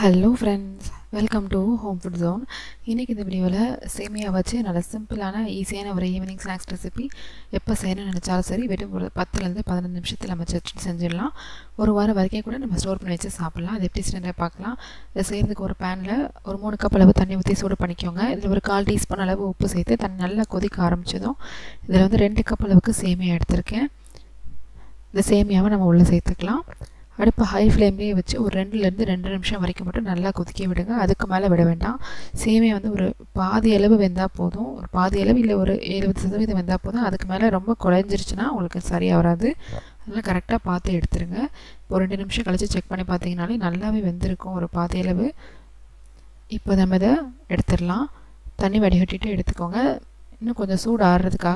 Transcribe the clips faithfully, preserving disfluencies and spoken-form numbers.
Hello friends, welcome to home food zone. இன்றைக்கி இந்த வீடியோவில் சேமியா வச்சு நல்ல சிம்பிளான ஈஸியான ஒரு ஈவினிங் ஸ்நாக்ஸ் ரெசிபி எப்போ செய்யணும்னு நினச்சாலும் சரி வெறும் ஒரு பத்துலேருந்து பதினஞ்சு நிமிஷத்தில் நம்ம வச்சு செஞ்சிடலாம். ஒரு வாரம் வரைக்கும் கூட நம்ம ஸ்டோர் பண்ணி வச்சு சாப்பிட்லாம். அது எப்படி செய்யறதை பார்க்கலாம். இதை செய்கிறதுக்கு ஒரு பேனில் ஒரு மூணு கப் அளவு தண்ணி ஊற்றி சூடு பண்ணிக்கோங்க. இதில் ஒரு கால் டீஸ்பூன் அளவு உப்பு சேர்த்து தண்ணி நல்லா கொதிக்க ஆரம்பித்ததும் இதில் வந்து ரெண்டு கப் அளவுக்கு சேமியா எடுத்திருக்கேன். இந்த சேமியாவை நம்ம உள்ளே சேர்த்துக்கலாம். அடுப்பு ஹை ஃப்ளேம்லேயே வச்சு ஒரு ரெண்டுலேருந்து ரெண்டு நிமிஷம் வரைக்கும் மட்டும் நல்லா கொதிக்க விடுங்க. அதுக்கு மேலே விட வேண்டாம். சேமியா வந்து ஒரு பாதி அளவு வெந்தால் போதும். ஒரு பாதி அளவு இல்லை ஒரு எழுபது சதவீதம் வெந்தால் போதும். அதுக்கு மேலே ரொம்ப குழஞ்சிருச்சுன்னா உங்களுக்கு சரியாக வராது. அதனால் கரெக்டாக பார்த்து எடுத்துருங்க. ஒரு ரெண்டு நிமிஷம் கழித்து செக் பண்ணி பார்த்தீங்கனாலே நல்லாவே வெந்திருக்கும் ஒரு பாதி அளவு. இப்போ நம்ம இதை எடுத்துடலாம். தண்ணி வடிகட்டிட்டு எடுத்துக்கோங்க. இன்னும் கொஞ்சம் சூடு ஆடுறதுக்காக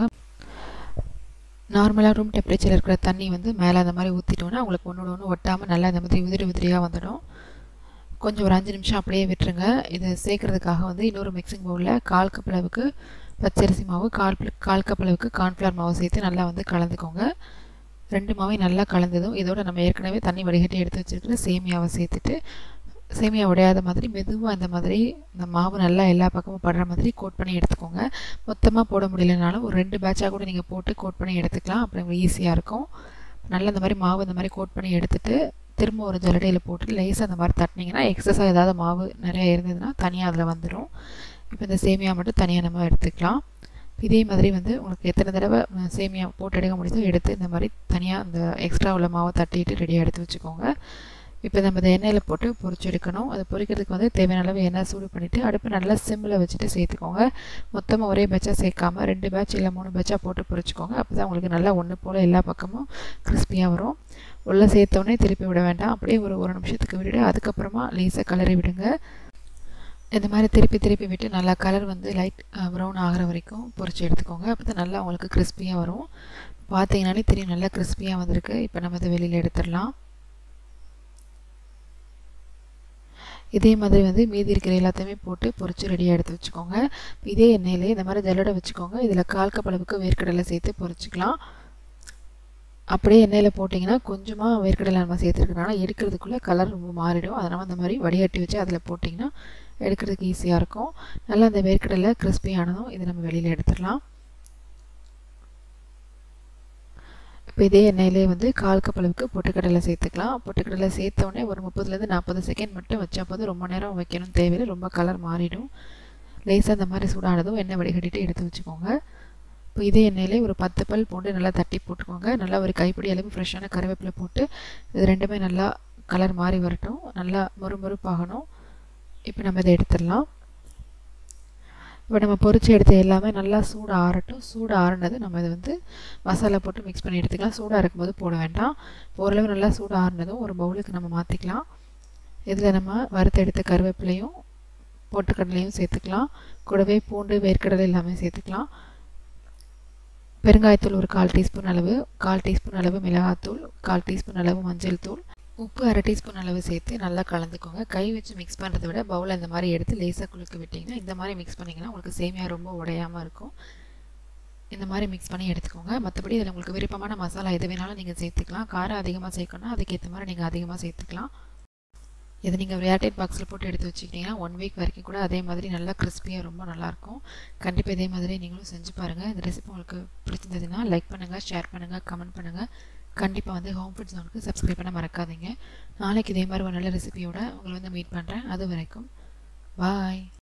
நார்மலாக ரூம் டெம்பரேச்சரில் இருக்கிற தண்ணி வந்து மேலே அந்த மாதிரி ஊற்றிட்டோன்னா உங்களுக்கு ஒன்றோட ஒன்று ஒட்டாமல் நல்லா அந்த மாதிரி உதிரி உதிரியாக வந்துடும். கொஞ்சம் ஒரு அஞ்சு நிமிஷம் அப்படியே விட்டுருங்க. இதை சேர்க்குறதுக்காக வந்து இன்னொரு மிக்சிங் பவுலில் கால் கப் அளவுக்கு பச்சரிசி மாவு, கால் கால் கப் அளவுக்கு கார்ன்ஃப்ளவர் மாவு சேர்த்து நல்லா வந்து கலந்துக்கோங்க. ரெண்டு மாவையும் நல்லா கலந்ததும் இதோட நம்ம ஏற்கனவே தண்ணி வடிகட்டி எடுத்து வச்சுருக்கிற சேமியாவை சேர்த்துட்டு சேமியா உடையாத மாதிரி மெதுவாக இந்த மாதிரி இந்த மாவு நல்லா எல்லா பக்கமும் படுற மாதிரி கோட் பண்ணி எடுத்துக்கோங்க. மொத்தமாக போட முடியலனாலும் ஒரு ரெண்டு பேட்சாக கூட நீங்கள் போட்டு கோட் பண்ணி எடுத்துக்கலாம். அப்படி உங்களுக்கு ஈஸியாக இருக்கும். நல்லா இந்த மாதிரி மாவு இந்த மாதிரி கோட் பண்ணி எடுத்துகிட்டு திரும்ப ஒரு ஜல்லடையில் போட்டு லேசாக அந்த மாதிரி தட்டினீங்கன்னா எக்ஸஸாக ஏதாவது மாவு நிறையா இருந்ததுன்னா தனியாக அதில் வந்துடும். இப்போ இந்த சேமியா மட்டும் தனியாக நம்ம எடுத்துக்கலாம். இதே மாதிரி வந்து உங்களுக்கு எத்தனை தடவை சேமியா போட்டு எடுக்க முடியுதோ எடுத்து இந்த மாதிரி தனியாக அந்த எக்ஸ்ட்ரா உள்ள மாவை தட்டிட்டு ரெடியாக எடுத்து வச்சுக்கோங்க. இப்போ நம்ம இந்த எண்ணெயில் போட்டு பொரிச்சு எடுக்கணும். அது பொரிக்கிறதுக்கு வந்து தேவையான அளவு எண்ணெய் சூடு பண்ணிவிட்டு அடுப்பு நல்லா சிம்மில் வச்சுட்டு சேர்த்துக்கோங்க. மொத்தமாக ஒரே பேட்சாக சேர்க்காமல் ரெண்டு பேட்ச் இல்லை மூணு பேட்சாக போட்டு பொரிச்சிக்கோங்க. அப்போ தான் உங்களுக்கு நல்லா ஒன்று போல் எல்லா பக்கமும் கிறிஸ்பியாக வரும். உள்ளே சேர்த்தோடனே திருப்பி விட வேண்டாம். அப்படியே ஒரு ஒரு நிமிஷத்துக்கு விட்டுட்டு அதுக்கப்புறமா லேசாக கலரி விடுங்க. இந்த மாதிரி திருப்பி திருப்பி விட்டு நல்லா கலர் வந்து லைட் ப்ரௌன் ஆகிற வரைக்கும் பொரிச்சு எடுத்துக்கோங்க. அப்போ தான் நல்லா உங்களுக்கு கிறிஸ்பியாக வரும். பார்த்தீங்கன்னாலே தெரியும் நல்லா கிறிஸ்பியாக வந்திருக்கு. இப்போ நம்ம இதை வெளியில் எடுத்துடலாம். இதே மாதிரி வந்து மீதி இருக்கிற எல்லாத்தையுமே போட்டு பொரிச்சு ரெடியாக எடுத்து வச்சுக்கோங்க. இதே எண்ணெயிலே இந்த மாதிரி ஜல்லடை வச்சுக்கோங்க. இதில் கால் கப் அளவுக்கு வேர்க்கடலை சேர்த்து பொரிச்சிக்கலாம். அப்படியே எண்ணெயில் போட்டிங்கன்னா கொஞ்சமாக வேர்க்கடலை நம்ம சேர்த்துருக்கனால எடுக்கிறதுக்குள்ளே கலர் ரொம்ப மாறிடும். அதனால் அந்த மாதிரி வடிகட்டி வச்சு அதில் போட்டிங்கன்னா எடுக்கிறதுக்கு ஈஸியாக இருக்கும். நல்லா அந்த வேர்க்கடலை கிறிஸ்பியானதும் இதை நம்ம வெளியில் எடுத்துடலாம். இப்போ இதே எண்ணெயிலே வந்து கால் கப் அளவுக்கு பொட்டுக்கடலை சேர்த்துக்கலாம். பொட்டுக்கடலை சேர்த்தோடனே ஒரு முப்பதுலேருந்து நாற்பது செகண்ட் மட்டும் வச்சா போது ரொம்ப நேரம் வைக்கணும் தேவையில்லை. ரொம்ப கலர் மாறிடும். லேசாக அந்த மாதிரி சூடானதும் எண்ணெய் வடிகட்டிட்டு எடுத்து வச்சுக்கோங்க. இப்போ இதே எண்ணெயிலே ஒரு பத்து பல் பூண்டு நல்லா தட்டி போட்டுக்கோங்க. நல்லா ஒரு கைப்பிடி அளவு ஃப்ரெஷ்ஷான கருவேப்பிலை போட்டு இது ரெண்டுமே நல்லா கலர் மாறி வரட்டும். நல்லா மொறுமொறுப்பாகணும். இப்போ நம்ம இதை எடுத்துடலாம். இப்போ நம்ம பொரிச்சு எடுத்து எல்லாமே நல்லா சூடு ஆறட்டும். சூடு ஆறுனது நம்ம இதை வந்து மசாலா போட்டு மிக்ஸ் பண்ணி எடுத்துக்கலாம். சூடாக இருக்கும்போது போட வேண்டாம். ஓரளவு நல்லா சூடு ஆறுனதும் ஒரு பவுலுக்கு நம்ம மாற்றிக்கலாம். இதில் நம்ம வறுத்து எடுத்த கருவேப்பிலையும் பொட்டுக்கடலையும் சேர்த்துக்கலாம். கூடவே பூண்டு வேர்க்கடலை எல்லாமே சேர்த்துக்கலாம். பெருங்காயத்தூள் ஒரு கால் டீஸ்பூன் அளவு, கால் டீஸ்பூன் அளவு மிளகாத்தூள், கால் டீஸ்பூன் அளவு மஞ்சள் தூள், உப்பு அரை டீஸ்பூன் அளவு சேர்த்து நல்லா கலந்துக்கோங்க. கை வச்சு மிக்ஸ் பண்ணுறதை விட பவுலில் இந்த மாதிரி எடுத்து லேசாக குலுக்க விட்டிங்கன்னா இந்த மாதிரி மிக்ஸ் பண்ணிங்கன்னா உங்களுக்கு சேமியா ரொம்ப உடையாமல் இருக்கும். இந்த மாதிரி மிக்ஸ் பண்ணி எடுத்துக்கோங்க. மற்றபடி இதில் உங்களுக்கு விருப்பமான மசாலா எது வேணாலும் நீங்கள் சேர்த்துக்கலாம். காரம் அதிகமாக சேர்க்கணும்னா அதுக்கேற்ற மாதிரி நீங்கள் அதிகமாக சேர்த்துக்கலாம். இதை நீங்கள் ஒரு ஏர்டைட் பாக்ஸில் போட்டு எடுத்து வச்சுக்கிட்டிங்கன்னா ஒன் வீக் வரைக்கும் கூட அதே மாதிரி நல்லா கிறிஸ்பியாக ரொம்ப நல்லாயிருக்கும். கண்டிப்பாக இதே மாதிரி நீங்களும் செஞ்சு பாருங்கள். இந்த ரெசிபி உங்களுக்கு பிடிச்சிருந்ததுன்னா லைக் பண்ணுங்கள், ஷேர் பண்ணுங்கள், கமெண்ட் பண்ணுங்கள். கண்டிப்பாக வந்து ஹோம் ஃபுட் ஜோனுக்கு சப்ஸ்கிரைப் பண்ண மறக்காதீங்க. நாளைக்கு இதே மாதிரி ஒரு நல்ல ரெசிபியோட உங்களை வந்து மீட் பண்ணுறேன். அது வரைக்கும் பாய்.